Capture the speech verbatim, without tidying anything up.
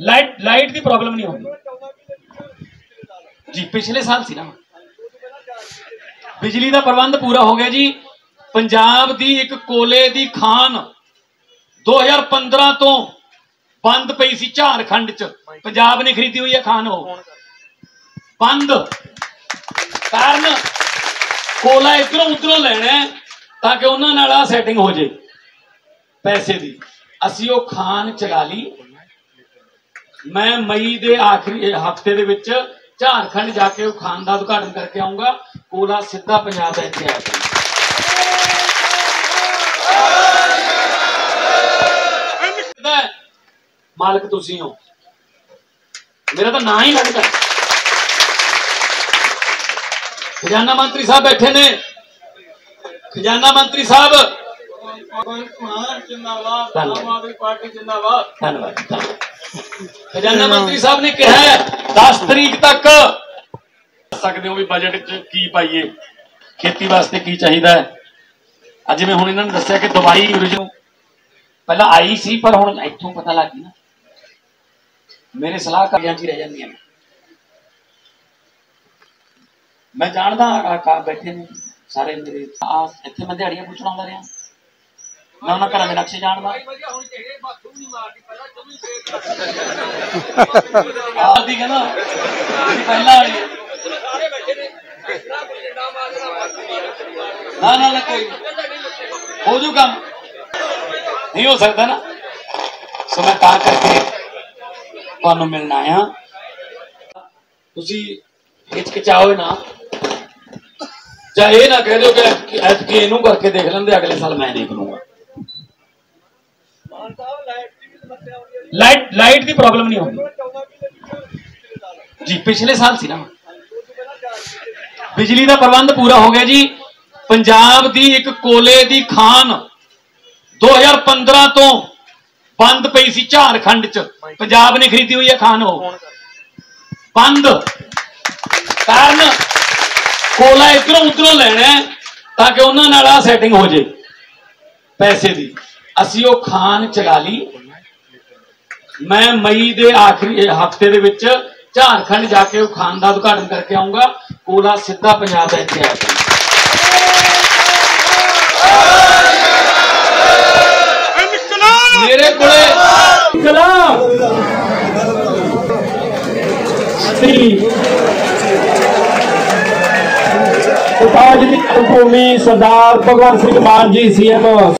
Light light की problem नहीं होगी जी। पिछले साल सी ना बिजली का प्रबंध पूरा हो गया जी। पंजाब की एक कोले की खान दो हज़ार पंद्रह तो बंद पई सी झारखंड च, पंजाब ने खरीदी हुई है खान, हो बंद कारण कोला इधरों उधरों लेना है ताकि उन्होंने सैटिंग हो जाए पैसे की। असी वो खान चला ली। मैं मई के आखिरी हफ्ते दे विच झारखंड जाके वो खान का उद्घाटन करके आऊंगा। कोला सीधा पंजाब इत्थे आएगा। मालिक तुसी हो, मेरा तो ना ही लगता। खजाना मंत्री साहब बैठे ने, खजाना मंत्री साहब धन्यवाद। खजाना मंत्री साहब ने कहा है दस तरीक तक सकते हो भी बजट च की पाइए, खेती वास्ते की चाहिए। अज मैं हुण इन्होंने दस्सिया कि दवाई पहला आई सी पर हुण इत्थों पता लग गई ना, मेरे सलाहकार च रह जांदियां। मैं जानदा बैठे ने सारे मेरे इत्थे, मैं दिहाड़ियां पुछण आउंदा रहा, मैं उन्हां घरां दे नक्शे जानदा। ठीक है ना, पहला वाली ना ना ना कोई हो जू काम नहीं हो सकता ना। सो मैं तां करके तुहानूं मिलना आया। तुसीं हिचकिचाओ ना, चाहे ये ना कह दो कि ऐतकी इनू करके देख लेंदे, अगले साल मैं नहीं करूंगा। लाइट लाइट की प्रॉब्लम नहीं होगी जी। पिछले साल सी ना बिजली का प्रबंध पूरा हो गया जी। पंजाब की एक कोले की खान दो हज़ार पंद्रह तो बंद पई सी झारखंड च, पंजाब ने खरीदी हुई है खान, हो बंद कारण कोला इधरों उधरों लेना है ताकि उन्होंने सैटिंग हो जाए पैसे की। असी वो खान चला ली। मैं मई के आखिरी हफ्ते दे विच झारखंड जाके वो खान का उद्घाटन करके आऊंगा। कोला सीधा पंजाब इत्थे आएगा। मेरे कोले भूमि सरदार भगवंत सिंह मान जी सी एम